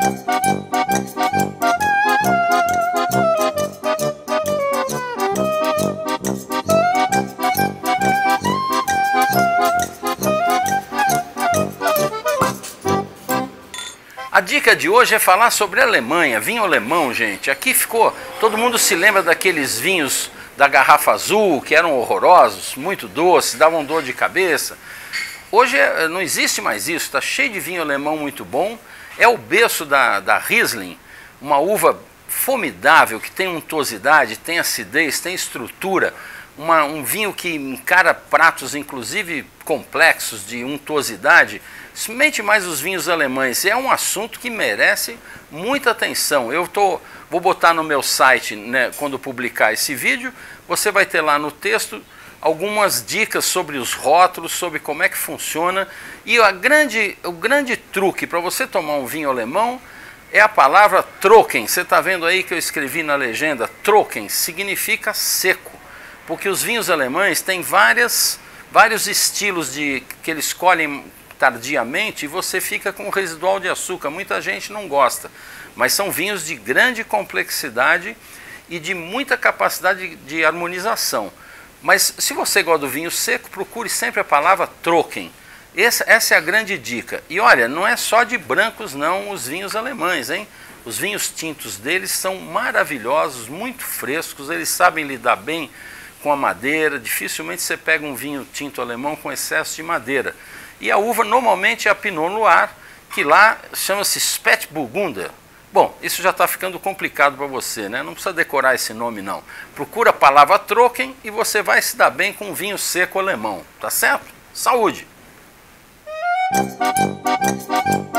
A dica de hoje é falar sobre a Alemanha, vinho alemão, gente. Aqui ficou, todo mundo se lembra daqueles vinhos da garrafa azul, que eram horrorosos, muito doces, davam dor de cabeça. Hoje não existe mais isso, está cheio de vinho alemão muito bom. É o berço da Riesling, uma uva formidável, que tem untuosidade, tem acidez, tem estrutura. Um vinho que encara pratos, inclusive complexos, de untuosidade. Experimente mais os vinhos alemães, é um assunto que merece muita atenção. Vou botar no meu site, né, quando publicar esse vídeo, você vai ter lá no texto algumas dicas sobre os rótulos, sobre como é que funciona. E o grande truque para você tomar um vinho alemão é a palavra trocken. Você está vendo aí que eu escrevi na legenda, trocken significa seco, porque os vinhos alemães têm vários estilos que eles colhem tardiamente e você fica com residual de açúcar. Muita gente não gosta, mas são vinhos de grande complexidade e de muita capacidade de harmonização. Mas se você gosta do vinho seco, procure sempre a palavra trocken. Essa é a grande dica. E olha, não é só de brancos não os vinhos alemães, hein? Os vinhos tintos deles são maravilhosos, muito frescos, eles sabem lidar bem com a madeira. Dificilmente você pega um vinho tinto alemão com excesso de madeira. E a uva normalmente é a Pinot Noir, que lá chama-se Spätburgunder. Bom, isso já está ficando complicado para você, né? Não precisa decorar esse nome não. Procura a palavra trocken e você vai se dar bem com um vinho seco alemão, tá certo? Saúde!